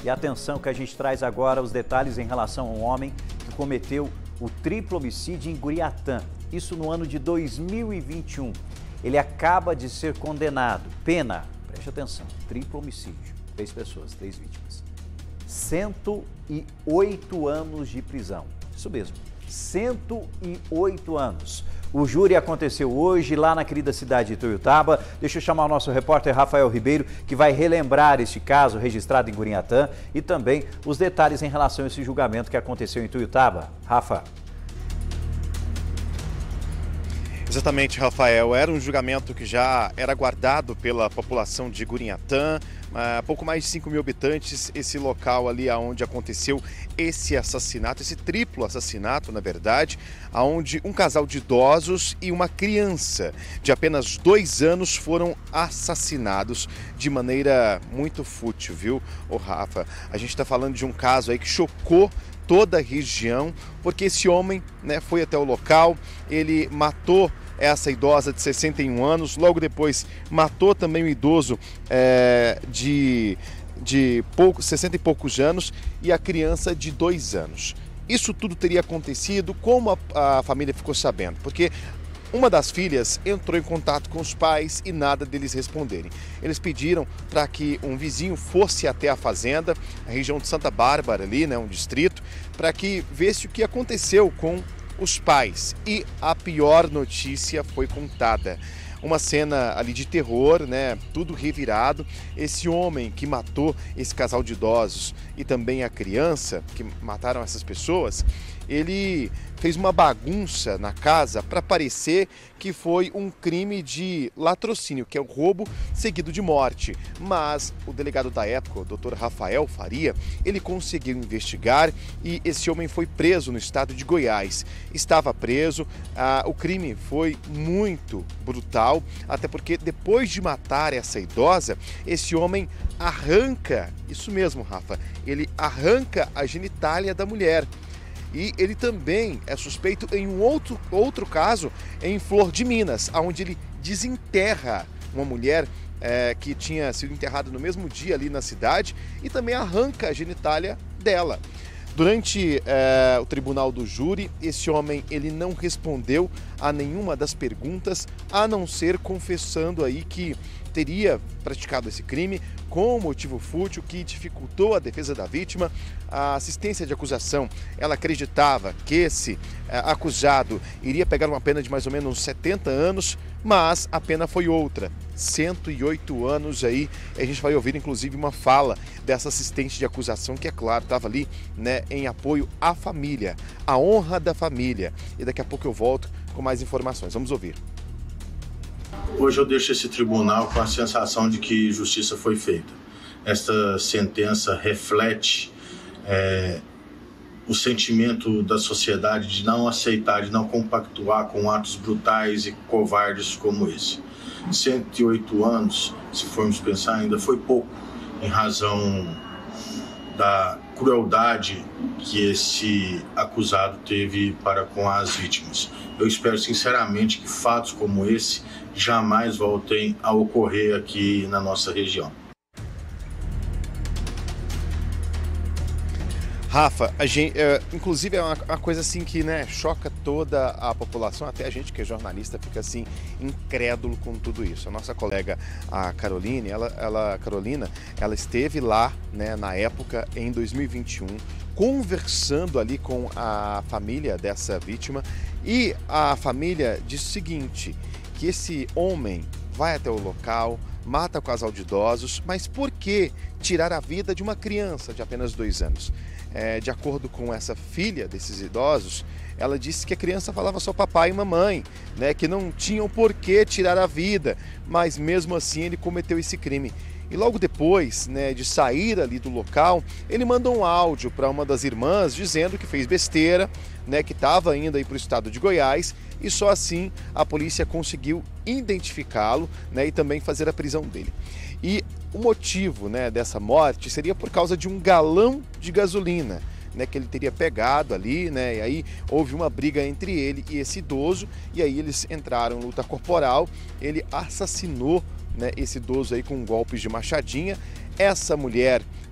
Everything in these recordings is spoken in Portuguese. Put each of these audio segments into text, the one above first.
E atenção que a gente traz agora os detalhes em relação a um homem que cometeu o triplo homicídio em Guriatã. Isso no ano de 2021. Ele acaba de ser condenado. Pena, preste atenção, triplo homicídio. 3 pessoas, 3 vítimas. 108 anos de prisão. Isso mesmo, 108 anos. O júri aconteceu hoje lá na querida cidade de Tuiutaba. Deixa eu chamar o nosso repórter Rafael Ribeiro, que vai relembrar este caso registrado em Guriatã e também os detalhes em relação a esse julgamento que aconteceu em Tuiutaba. Rafa. Exatamente, Rafael. Era um julgamento que já era aguardado pela população de Guriatã. Pouco mais de 5 mil habitantes, esse local ali onde aconteceu esse assassinato, esse triplo assassinato, na verdade, onde um casal de idosos e uma criança de apenas 2 anos foram assassinados de maneira muito fútil, viu, Rafa? A gente está falando de um caso aí que chocou toda a região, porque esse homem, né, foi até o local, ele matou essa idosa de 61 anos, logo depois matou também o idoso de 60 e poucos anos e a criança de 2 anos. Isso tudo teria acontecido, como a família ficou sabendo? Porque uma das filhas entrou em contato com os pais e nada deles responderem. Eles pediram para que um vizinho fosse até a fazenda, a região de Santa Bárbara ali, né, um distrito, para que visse o que aconteceu com os pais. E a pior notícia foi contada. Uma cena ali de terror, né? Tudo revirado. Esse homem que matou esse casal de idosos e também a criança, que mataram essas pessoas, ele fez uma bagunça na casa para parecer que foi um crime de latrocínio, que é o roubo seguido de morte. Mas o delegado da época, o Dr. Rafael Faria, ele conseguiu investigar e esse homem foi preso no estado de Goiás. Estava preso, o crime foi muito brutal, até porque depois de matar essa idosa, esse homem arranca, isso mesmo, Rafa, ele arranca a genitália da mulher. E ele também é suspeito em um outro caso em Flor de Minas, onde ele desenterra uma mulher que tinha sido enterrada no mesmo dia ali na cidade e também arranca a genitália dela. Durante o tribunal do júri, esse homem ele não respondeu a nenhuma das perguntas, a não ser confessando aí que teria praticado esse crime com motivo fútil que dificultou a defesa da vítima. A assistência de acusação, ela acreditava que esse acusado iria pegar uma pena de mais ou menos 70 anos, mas a pena foi outra, 108 anos aí. A gente vai ouvir inclusive uma fala dessa assistente de acusação que, é claro, estava ali, né, em apoio à família, à honra da família. E daqui a pouco eu volto com mais informações. Vamos ouvir. Hoje eu deixo esse tribunal com a sensação de que justiça foi feita. Esta sentença reflete o sentimento da sociedade de não aceitar, de não compactuar com atos brutais e covardes como esse. 108 anos, se formos pensar, ainda foi pouco, em razão da crueldade que esse acusado teve para com as vítimas. Eu espero sinceramente que fatos como esse jamais voltem a ocorrer aqui na nossa região. Rafa, inclusive é uma coisa assim que, né, choca toda a população, até a gente que é jornalista fica assim incrédulo com tudo isso. A nossa colega, a Caroline, Carolina, ela esteve lá, né, na época, em 2021, conversando ali com a família dessa vítima, e a família disse o seguinte, que esse homem vai até o local, mata o casal de idosos, mas por que tirar a vida de uma criança de apenas 2 anos? De acordo com essa filha desses idosos, ela disse que a criança falava só papai e mamãe, né, que não tinham por que tirar a vida, mas mesmo assim ele cometeu esse crime. E logo depois, né, de sair ali do local, ele mandou um áudio para uma das irmãs dizendo que fez besteira, né, que estava indo aí para o estado de Goiás, e só assim a polícia conseguiu identificá-lo, né, e também fazer a prisão dele. E o motivo, né, dessa morte seria por causa de um galão de gasolina, né, que ele teria pegado ali, né, e aí houve uma briga entre ele e esse idoso, e aí eles entraram em luta corporal, ele assassinou, né, esse idoso aí com golpes de machadinha. Essa mulher,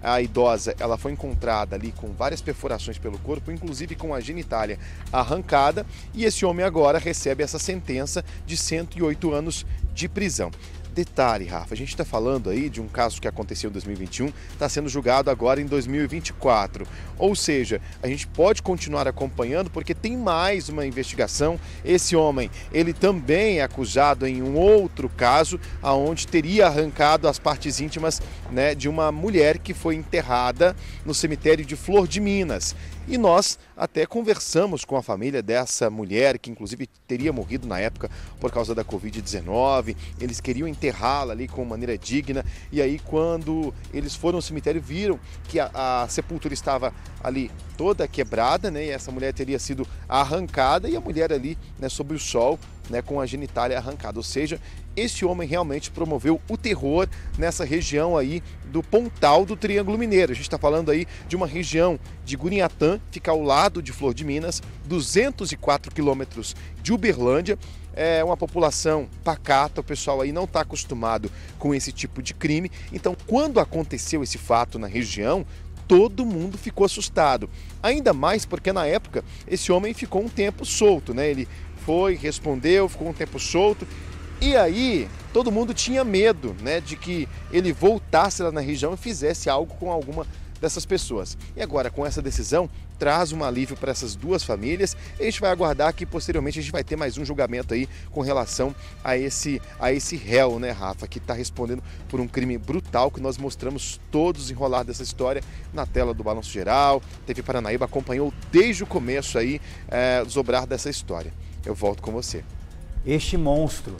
a idosa ela foi encontrada ali com várias perfurações pelo corpo, inclusive com a genitália arrancada, e esse homem agora recebe essa sentença de 108 anos de prisão. Detalhe, Rafa, a gente está falando aí de um caso que aconteceu em 2021, está sendo julgado agora em 2024. Ou seja, a gente pode continuar acompanhando porque tem mais uma investigação. Esse homem, ele também é acusado em um outro caso, onde teria arrancado as partes íntimas, né, de uma mulher que foi enterrada no cemitério de Flor de Minas. E nós até conversamos com a família dessa mulher, que inclusive teria morrido na época por causa da Covid-19. Eles queriam enterrá-la ali com maneira digna. E aí, quando eles foram ao cemitério, viram que a sepultura estava ali toda quebrada, né? E essa mulher teria sido arrancada, e a mulher ali, né, sob o sol, né, com a genitália arrancada. Ou seja, esse homem realmente promoveu o terror nessa região aí do Pontal do Triângulo Mineiro. A gente está falando aí de uma região de Gurinhatã, fica ao lado de Flor de Minas, 204 quilômetros de Uberlândia. É uma população pacata, o pessoal aí não está acostumado com esse tipo de crime. Então, quando aconteceu esse fato na região, todo mundo ficou assustado. Ainda mais porque na época esse homem ficou um tempo solto, né? Ele foi, respondeu, ficou um tempo solto. E aí, todo mundo tinha medo, né, de que ele voltasse lá na região e fizesse algo com alguma dessas pessoas. E agora, com essa decisão, traz um alívio para essas duas famílias. E a gente vai aguardar que posteriormente a gente vai ter mais um julgamento aí com relação a esse réu, né, Rafa, que está respondendo por um crime brutal que nós mostramos todos enrolados dessa história na tela do Balanço Geral. TV Paranaíba acompanhou desde o começo aí o desdobrar dessa história. Eu volto com você. Este monstro,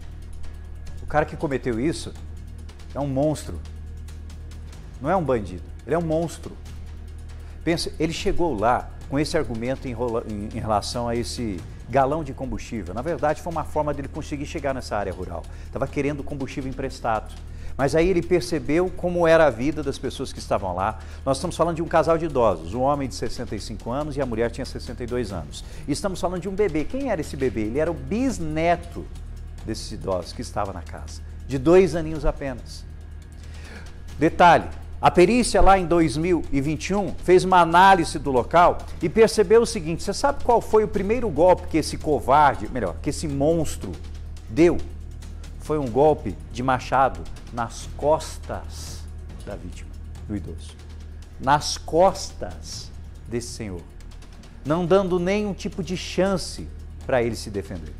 o cara que cometeu isso é um monstro, não é um bandido, ele é um monstro. Pensa, ele chegou lá com esse argumento em relação a esse galão de combustível. Na verdade, foi uma forma dele conseguir chegar nessa área rural. Estava querendo combustível emprestado. Mas aí ele percebeu como era a vida das pessoas que estavam lá. Nós estamos falando de um casal de idosos, um homem de 65 anos e a mulher tinha 62 anos. E estamos falando de um bebê. Quem era esse bebê? Ele era o bisneto desses idosos que estava na casa, de 2 aninhos apenas. Detalhe, a perícia lá em 2021 fez uma análise do local e percebeu o seguinte: você sabe qual foi o primeiro golpe que esse covarde, melhor, que esse monstro deu? Foi um golpe de machado nas costas da vítima, do idoso. Nas costas desse senhor, não dando nenhum tipo de chance para ele se defender.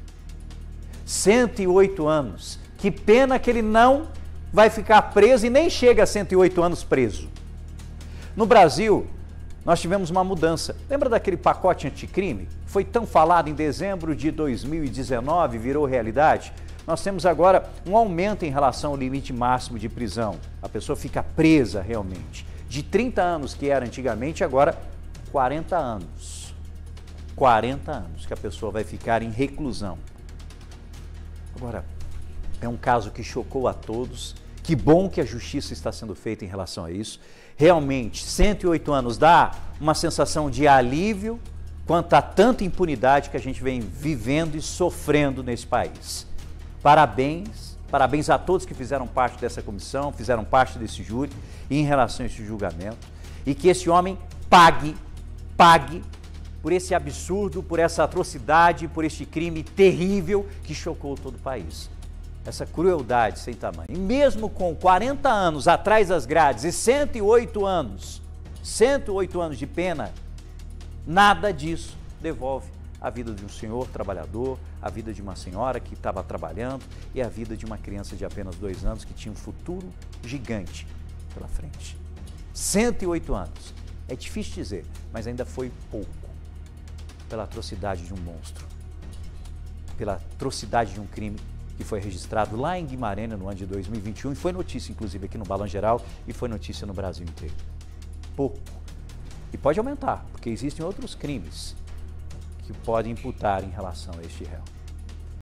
108 anos. Que pena que ele não vai ficar preso e nem chega a 108 anos preso. No Brasil, nós tivemos uma mudança. Lembra daquele pacote anticrime? Foi tão falado em dezembro de 2019, virou realidade? Nós temos agora um aumento em relação ao limite máximo de prisão. A pessoa fica presa realmente. De 30 anos que era antigamente, agora 40 anos. 40 anos que a pessoa vai ficar em reclusão. Agora, é um caso que chocou a todos. Que bom que a justiça está sendo feita em relação a isso. Realmente, 108 anos dá uma sensação de alívio quanto a tanta impunidade que a gente vem vivendo e sofrendo nesse país. Parabéns, parabéns a todos que fizeram parte dessa comissão, fizeram parte desse júri em relação a esse julgamento. E que esse homem pague por esse absurdo, por essa atrocidade, por este crime terrível que chocou todo o país. Essa crueldade sem tamanho. E mesmo com 40 anos atrás das grades e 108 anos de pena, nada disso devolve a vida de um senhor trabalhador, a vida de uma senhora que estava trabalhando e a vida de uma criança de apenas 2 anos que tinha um futuro gigante pela frente. 108 anos. É difícil dizer, mas ainda foi pouco pela atrocidade de um monstro, pela atrocidade de um crime que foi registrado lá em Guimarães no ano de 2021 e foi notícia inclusive aqui no Balanço Geral e foi notícia no Brasil inteiro. Pouco. E pode aumentar, porque existem outros crimes que podem imputar em relação a este réu.